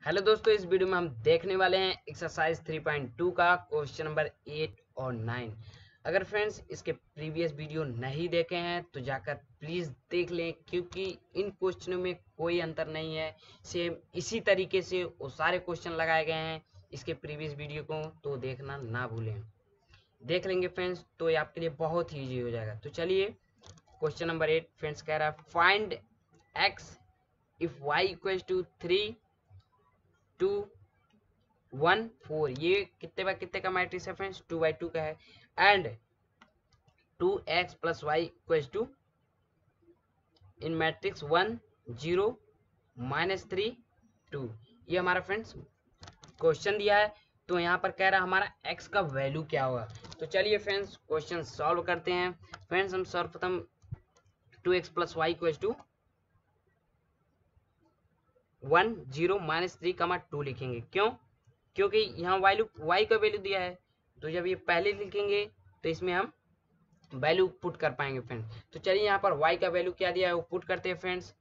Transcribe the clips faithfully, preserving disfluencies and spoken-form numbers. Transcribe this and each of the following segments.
Hello दोस्तों, इस video में हम देखने वाले हैं एक्सरसाइज थ्री पॉइंट टू का क्वेश्चन नंबर एट और नाइन। अगर फ्रेंड्स इसके प्रीवियस वीडियो नहीं देखे हैं तो जाकर प्लीज़ देख लें, क्योंकि इन क्वेश्चनों में कोई अंतर नहीं है। सेम इसी तरीके से वो सारे क्वेश्चन लगाए गए हैं इसके प्रीवियस वीडियो को, तो देखना ना भूलें। देख लेंगे फ्रेंड्स तो ये आपके लिए बहुत ही ईजी हो जाएगा। तो चलिए क्वेश्चन नंबर एट फ्रेंड्स कह रहा है find X if Y equals to three two one four. ये कितने बाय कितने का मैट्रिक्स है फ्रेंड्स? टू बाई टू का है। And two x plus Y equals to in matrix one zero minus three two. ये हमारा फ्रेंड्स क्वेश्चन दिया है। तो यहाँ पर कह रहा है हमारा x का वैल्यू क्या होगा। तो चलिए फ्रेंड्स क्वेश्चन सॉल्व करते हैं। फ्रेंड्स हम सर्वप्रथम two x plus Y equals to one zero minus three comma two लिखेंगे। क्यों? क्योंकि यहाँ वैल्यू y का वैल्यू दिया है, तो जब ये पहले लिखेंगे तो इसमें हम वैल्यू पुट कर पाएंगे फ्रेंड्स। तो चलिए यहाँ पर y का वैल्यू क्या दिया है वो पुट करते हैं फ्रेंड्स।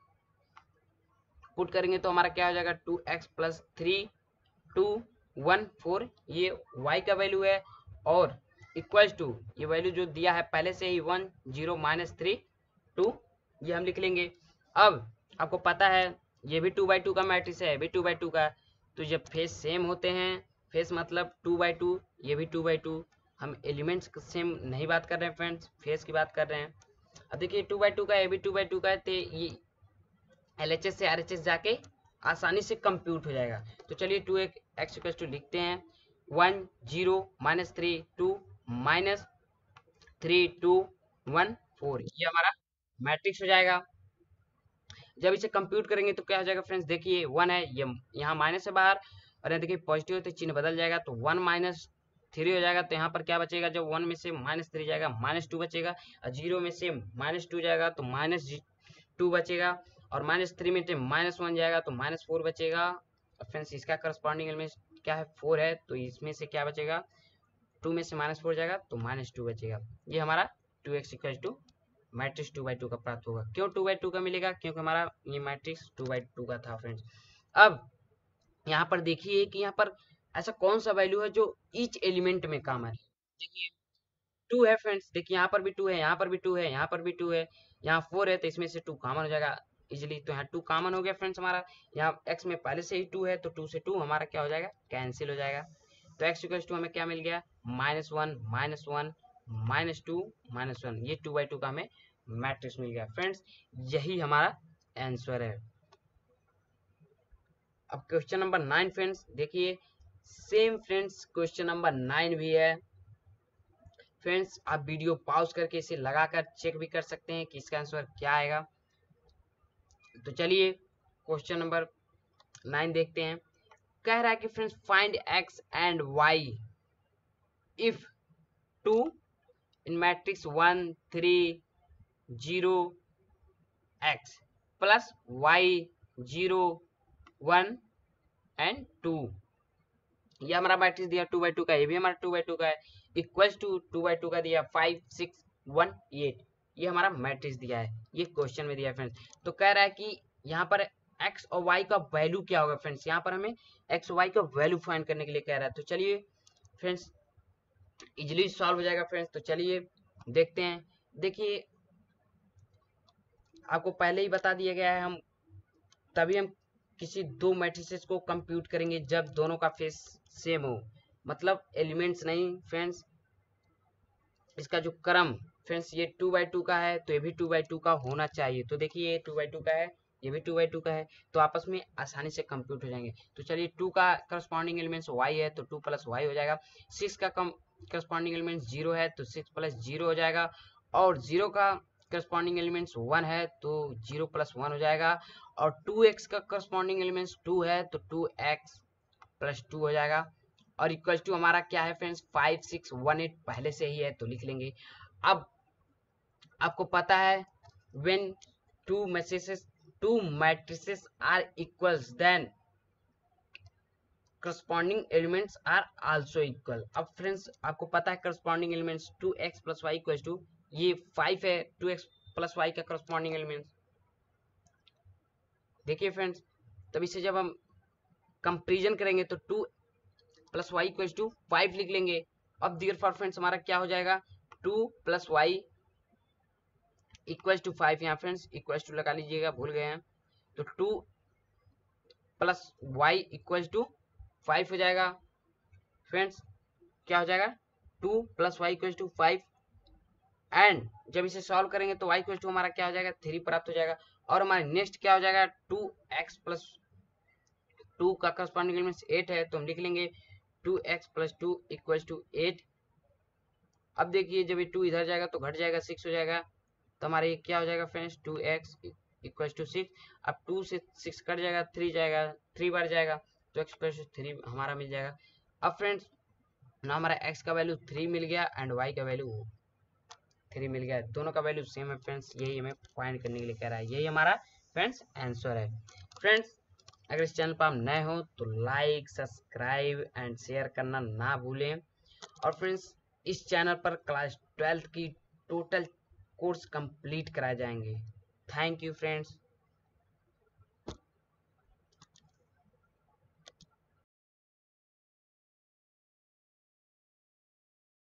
पुट करेंगे तो हमारा क्या हो जाएगा? Two x plus three two one four, ये y का वैल्यू है। और इक्वल्स टू ये वैल्यू जो दिया है पहले से ही one zero minus three two, ये हम लिख लेंगे। अब आपको पता है ये भी टू बाई टू का मैट्रिक्स है, ये भी टू बाई टू का। तो जब फेस सेम होते हैं, फेस मतलब टू बाई टू, ये भी टू बाई टू, हम एलिमेंट्स सेम नहीं बात कर रहे हैं फ्रेंड्स, फेस की बात कर रहे हैं। अब देखिए टू बाई टू का, ये भी टू बाई टू का है, तो ये एल एच एस से आर एच एस जाके आसानी से कंप्यूट हो जाएगा। तो चलिए टू एक्स इक्वल टू लिखते हैं one zero minus three two minus three two one four, ये हमारा मैट्रिक्स हो जाएगा। जब इसे कंप्यूट करेंगे तो क्या हो जाएगा फ्रेंड्स? देखिए वन है, ये यहाँ माइनस है बाहर, और यहाँ देखिए पॉजिटिव है तो चिन्ह बदल जाएगा, तो वन माइनस थ्री हो जाएगा। तो यहाँ पर क्या बचेगा? जब वन में से माइनस थ्री जाएगा माइनस टू बचेगा, और जीरो में से माइनस टू जाएगा तो माइनस टू बचेगा, और माइनस थ्री में से माइनस वन जाएगा तो माइनस फोर बचेगा। और फ्रेंड्स इसका करस्पॉन्डिंग एलिमेंट क्या है? फोर है, तो इसमें से क्या बचेगा? टू में से माइनस फोर जाएगा तो माइनस टू बचेगा। ये हमारा two x equal to matrix two by two का प्राप्त होगा। क्यों टू बाई टू का मिलेगा? क्योंकि हमारा ये मैट्रिक्स टू बाई टू का था फ्रेंड्स। अब यहाँ पर देखिए कि यहाँ पर ऐसा कौन सा वैल्यू है जो ईच एलिमेंट में काम है। देखिए टू है फ्रेंड्स, देखिए यहाँ पर भी टू है, यहाँ पर भी टू है, यहाँ पर भी टू है, यहाँ फोर है, तो इसमें से टू कॉमन हो जाएगा इजिली। तो यहाँ टू कॉमन हो गया फ्रेंड्स हमारा। यहाँ एक्स में पहले से ही टू है, तो टू से टू हमारा क्या हो जाएगा? कैंसिल हो जाएगा। तो एक्स इक्वल टू हमें क्या मिल गया? Minus one minus one minus two minus one, ये टू बाई टू का हमें मैट्रिक्स मिल गया फ्रेंड्स। यही हमारा आंसर है। अब क्वेश्चन नंबर नाइन फ्रेंड्स देखिए, same friends question number nine भी है फ्रेंड्स। आप वीडियो पॉज करके इसे लगाकर चेक भी कर सकते हैं कि इसका आंसर क्या आएगा। तो चलिए क्वेश्चन नंबर नाइन देखते हैं। कह रहा है कि friends find X and Y if two in matrix one three zero X plus Y zero one and two. ये हमारा मैट्रिक्स दिया टू बाई टू का, ये भी हमारा टू बाई टू का है। Equals to two by two का दिया फाइव सिक्स वन एट, ये हमारा मैट्रिक्स दिया है, ये क्वेश्चन में दिया है फ्रेंड्स। तो कह रहा है कि यहाँ पर एक्स और वाई का वैल्यू क्या होगा फ्रेंड्स। यहाँ पर हमें एक्स और वाई का वैल्यू फाइंड करने के लिए कह रहा है। तो चलिए फ्रेंड्स इजिली सॉल्व हो जाएगा फ्रेंड्स। तो चलिए देखते हैं। देखिए आपको पहले ही बता दिया गया है, हम तभी हम किसी दो मैट्रिसेस को कंप्यूट करेंगे जब दोनों का फेस सेम हो, मतलब एलिमेंट्स नहीं फ्रेंड्स, इसका जो क्रम फ्रेंड्स, ये टू बाई टू का है तो ये भी टू बाई टू का होना चाहिए। तो देखिए ये टू बाई टू का है, ये भी टू बाई टू का है, तो आपस में आसानी से कंप्यूट हो जाएंगे। तो चलिए टू का करस्पॉन्डिंग एलिमेंट्स वाई है तो टू प्लस वाई हो जाएगा। सिक्स का कम करस्पॉन्डिंग एलिमेंट्स जीरो है तो सिक्स प्लस जीरो हो जाएगा। और जीरो का करस्पॉन्डिंग एलिमेंट्स वन है तो जीरो प्लस वन हो जाएगा। और टू एक्स का करस्पॉन्डिंग एलिमेंट्स टू है तो टू एक्स प्लस टू हो जाएगा। और इक्वल टू हमारा क्या है friends? Five six one eight पहले से ही है तो लिख लेंगे। अब आपको पता है when two matrices two matrices are equals then corresponding elements are also equal. अब फ्रेंड्स आपको पता है corresponding elements two x plus y equal to ये फाइव है, टू एक्स प्लस वाई का करस्पॉन्डिंग एलिमेंट्स। देखिए फ्रेंड्स तब इसे जब हम कंपेरिजन करेंगे तो two plus y equal to five लिख लेंगे। अब डियर फॉर फ्रेंड्स हमारा क्या हो जाएगा, two plus y equal to five, यहाँ फ्रेंड्स इक्वल टू लगा लीजिएगा, भूल गए हैं, तो two plus y equal to five हो जाएगा फ्रेंड्स। क्या हो जाएगा, two plus y equal to five, and जब इसे सॉल्व करेंगे तो वाई इक्वल टू हमारा क्या हो जाएगा, थ्री प्राप्त हो जाएगा। और हमारे नेक्स्ट क्या हो जाएगा, टू एक्स प्लस टू का करस्पॉन्डिंग एलिमेंट एट है, तो हम लिख लेंगे two x plus two equal to eight. अब देखिए जब ये टू इधर जाएगा तो घट जाएगा, सिक्स हो जाएगा, तो हमारा ये क्या हो जाएगा friends, two x equal to six. अब टू से सिक्स कट जाएगा, थ्री जाएगा, थ्री बार जाएगा, तो एक्स प्लस थ्री हमारा मिल जाएगा। अब फ्रेंड्स ना हमारा एक्स का वैल्यू थ्री मिल गया एंड वाई का वैल्यू थ्री मिल गया, दोनों का वैल्यू सेम है फ्रेंड्स, यही हमें फाइंड करने के लिए कह रहा है, यही हमारा फ्रेंड्स आंसर है। फ्रेंड्स अगर इस चैनल पर आप नए हो तो लाइक सब्सक्राइब एंड शेयर करना ना भूलें। और फ्रेंड्स इस चैनल पर क्लास ट्वेल्थ की टोटल कोर्स कंप्लीट कराए जाएंगे। Thank you friends.